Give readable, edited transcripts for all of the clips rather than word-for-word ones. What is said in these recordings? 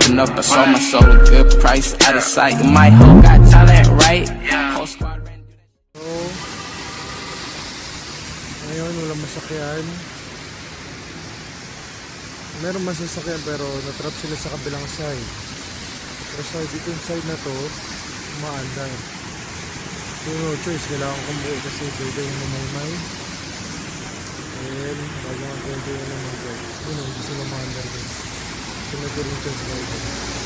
Packing up, I sold my soul a good price, out of sight. My hoe got talent, right? Whole squad ran. So, ngayon walang masakyan. Meron masasakyan pero natrap sila sa kabilang side. Pero sa dito yung side na to, umaandar. So no choice, kailangan kumuha kasi dito yung namay-may. And bago ang ganito yung namay-may. Yun, hindi sila maandar din. So nagkaroon chance ba ito.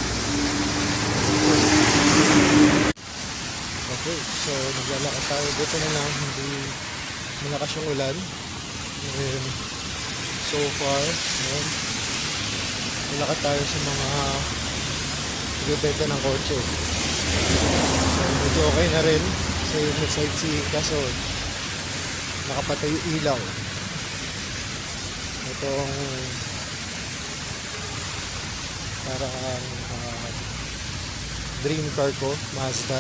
Okay, so naglalakad tayo. Dito na lang, hindi malakas yung ulan. And so far, yun, nalakad tayo sa mga nagbebenta ng kotse. So medyo okay na rin sa yung sightseeing kaso nakapatay yung ilaw. Itong parang dream car ko, Mazda.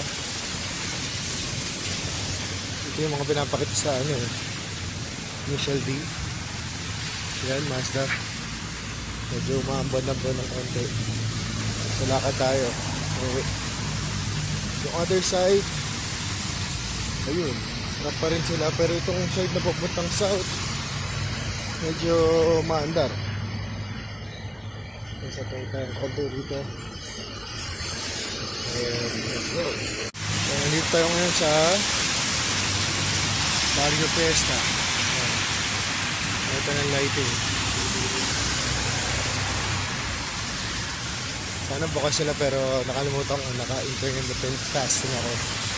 Ito yung mga pinapakita sa ano eh, Initial D. Yan, Mazda. Medyo maambon-ambon ng konti. So lakad tayo. Okay. Yung other side, ayun, sarap pa rin sila. Pero itong side na papuntang south, medyo maandar. Sa tayo tayo konti dito. And let's go. So nandito tayo ngayon sa Barrio Fiesta. Ito ng lighting. Sana bukas sila pero nakalimutan ko, naka-intermittent fasting ako.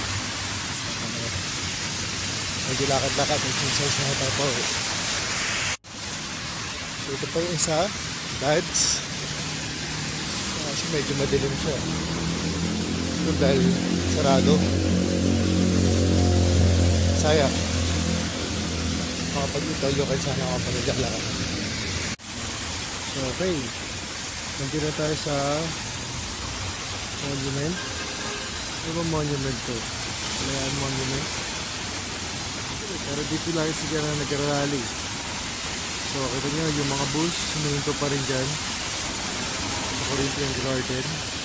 Medyo lakad-lakad, exercise na ito po. So ito pa yung isa, Dads. Kasi medyo madilim siya. Ito dahil sarado. Sayang. Makapag-italyo kayo sana makapag-italyo. So okay. Nandito tayo sa monument. Ano ba monument to? Kalayaan monument. Pero dito lang sila na nag-rally. So kita nyo yung mga bus, suminto pa rin dyan sa Corinthian Garden.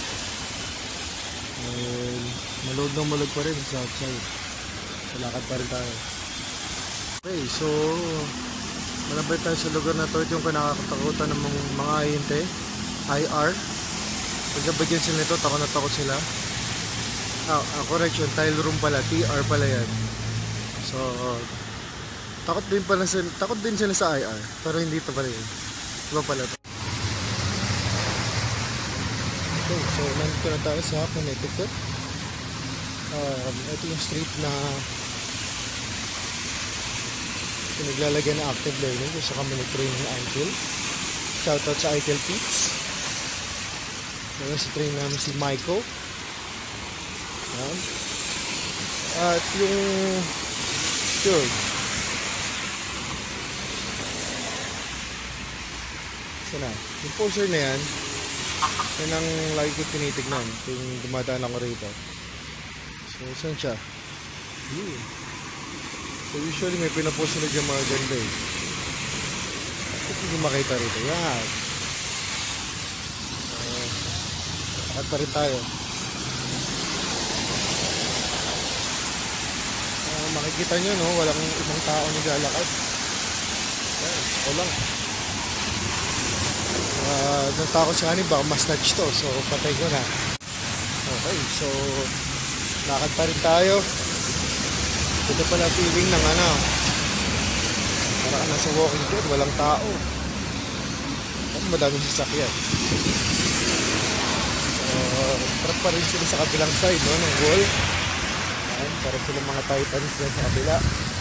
And malog na malog pa rin sa outside. Salakad pa rin tayo. Okay, so malapit tayo sa lugar na to. Ito yung kinakatakutan ng mga ahente, IR. Pagkabagyan sila nito, takot na takot sila. Correction, tile room pala, TR pala yan. So takot din sila sa IR, pero hindi ito pala yun. Iba pala ito. Okay, so nandito na tayo sa Connecticut. Ito yung street na pinaglalagyan ng active learning kung sa kami nag-train ng ITIL. Shoutout sa ITIL Peaks. Kaya sa train namin si Michael. Yan. At yung George. Sana. Yung poster na yan, yan ang lagi ko tinitignan kung dumadaan ako rito. So, saan siya? Yun. So usually may pinapost na dyan mga ganda eh. Bakit hindi makita rito? Yan. Lakad pa rin tayo. Makikita nyo no, walang ibang tao naglalakad. Yan, ako lang. Natakot sa kanin, baka mas-snatch to. So patay ko na. Okay, so lakad pa rin tayo. Ito pala feeling ng ano, parang nasa walking dead, walang tao. At madaming sasakyan. So, trap pa rin sila sa kabilang side, no, ng wall. Ayan, parang sila mga titans dyan sa kabila.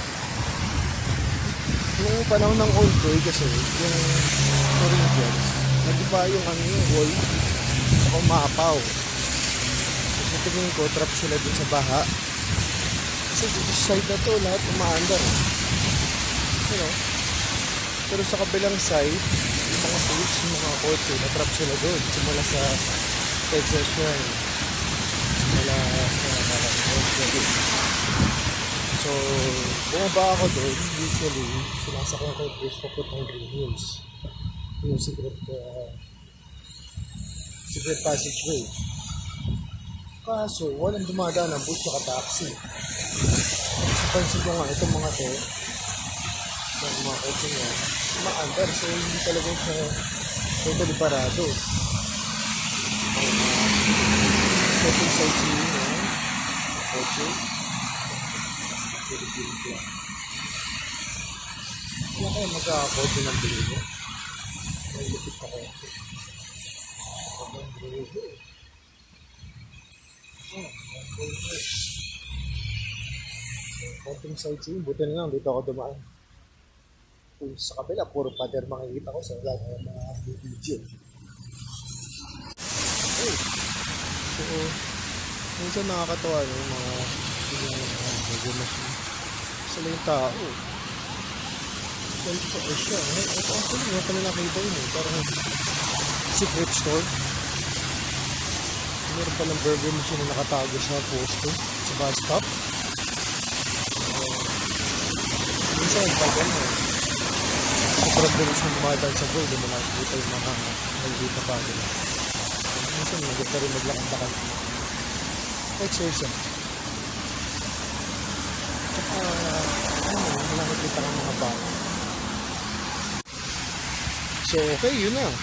Yung panahon ng old boy kasi, yung Corinthians, nag-iba yung ano yung wall, saka umapaw. Kasi tingin ko, trap sila dun sa baha. Kasi dito sa side na to, lahat umaandar. You know? Pero sa kabilang side, yung mga police, yung mga kotse, natrap sila doon. Simula sa Texas yan. Simula sa kotse. So, bumaba ako doon. Usually, sinasakyan ko yung place papuntang Green Hills. Yung secret secret passageway. Kaso, walang dumadaan ng bus at taxi. Pansin ko nga, itong mga to, yung mga kotse nga, maandar. So, hindi talaga siya totally parado. Second sightseeing na kotse. Philippine flag. Kaya kayo magkakakotse ng biligo. May lupit na kotse. Ang biligo. Konting sightseeing, buti na lang dito ako dumaan. Kung sa kabila, puro pader makikita ko sa lahat ng mga video. Okay. So, minsan nakakatawa yung mga video machine. Sila yung tao. Ito siya. Ito actually, yung pala nakita yun eh. Parang secret store. Meron palang burger machine na nakatago sa posto sa bus stop. Minsan, pag ano, sobrang bilis na dumadaan sa goal, hindi mo nakikita yung mga nagdita pa nila. Minsan, maganda rin maglakad-lakad. Exercise. Tsaka, ano, nakikita ng mga bata. So, okay, yun na.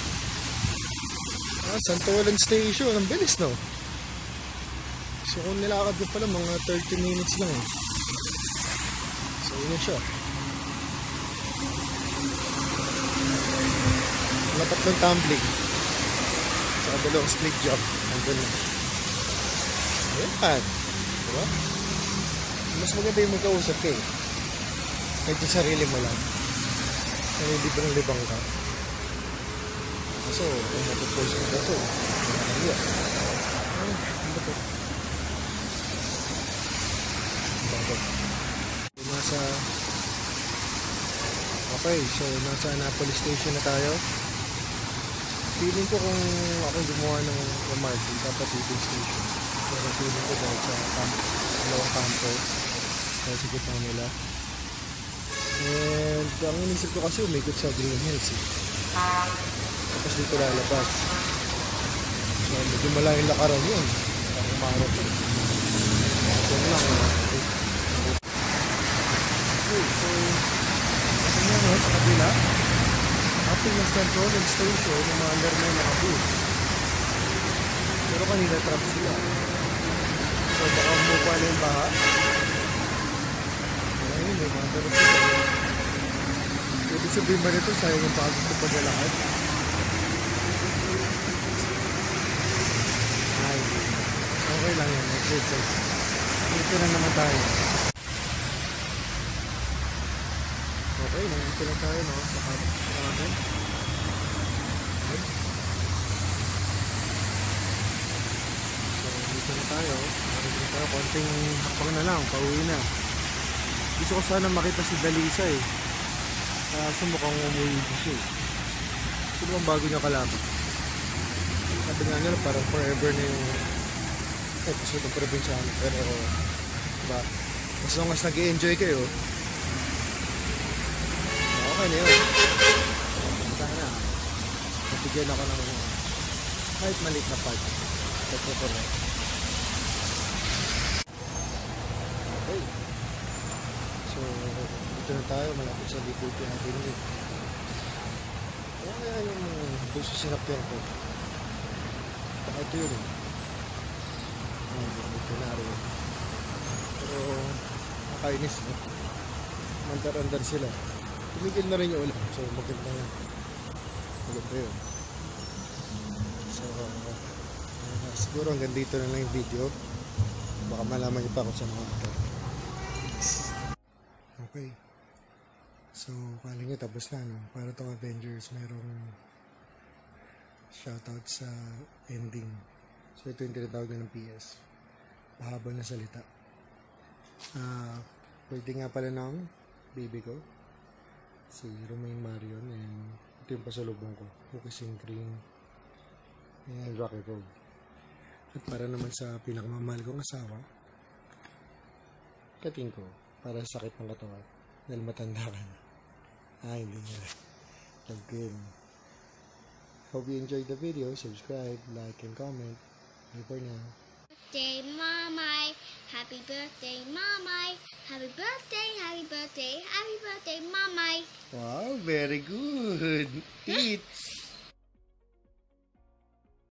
Santolan Station, ang bilis, no? So, kung nilakad ko pala, mga 30 minutes lang. So, yun na siya. Lapat ng tumbling. Saka dalawang split job. Ang ganun. Ayan. Diba? Mas maganda yung magkausap ka eh. Kahit yung sarili mo lang. Kaya hindi pa ng libang ka. So, kung matupos mo ba ito? Ano ba ito? Nasa... Okay, so nasa Annapolis Station na tayo. Feeling ko kung ako gumawa ng MRT, dapat dito station. Pero feeling ko dahil sa dalawang kampo, dahil sa gitna nila. And ang inisip ko kasi umikot sa Green Hills eh. Tapos dito lalabas. So medyo malayong lakaran yun. Ang umarap yun. Yan lang eh. Okay, so ito nga sa kabila. Ating na Central Station, yung mga under na yung nakabooth. Pero kanina trap sila. So baka umupa na yung baha. Ayun, yung mga under sila. Ibig sabihin ba nito, sayang yung pagod ko paglalakad. Ay, okay lang yan, exercise. Dito na naman tayo. Okay, nandito lang tayo, no? Sa natin. Okay. So, dito na tayo. Dito na tayo. Konting hakbang na lang. Pauwi na. Gusto ko sana makita si Dalisa eh. Kaso mukhang umuwi ko siya eh. Sino bang bago niya kalaban? Sabi nga nila parang forever na yung episode ng probinsyano. Pero, diba? As long as nag-i-enjoy kayo, okay na yun. Sana, nabigyan ako ng kahit maliit na part. Ito ko na. Okay. So, dito na tayo. Malapit sa Liputi Avenue. Kaya yung doon sa sinapyan ko. Baka ito yun. Dito na rin. Pero, nakainis. Mandar-andar sila. Tumigil na rin yung ulan. So, maganda yun. Maganda yun. So, siguro hanggang dito na lang yung video. Baka malaman niyo pa ako sa mga ito. Okay. So, kala nyo tapos na, no? Para itong Avengers, mayroong shoutout sa ending. So, ito yung tinatawag na ng PS. Mahaba na salita. Birthday nga pala ng baby ko. Si Romaine Marion, and ito yung pasalubong ko, cookies and cream and Rocky Road. At para naman sa pinakamamahal kong asawa, kating ko para sa sakit ng katawan dahil matanda ka na. Hindi niya love ko yun. Hope you enjoyed the video. Subscribe, like, and comment. Bye for now. Birthday, Mamai. Happy birthday, Mamai. Happy birthday, happy birthday, happy birthday, Mamai. Wow, very good. Eat.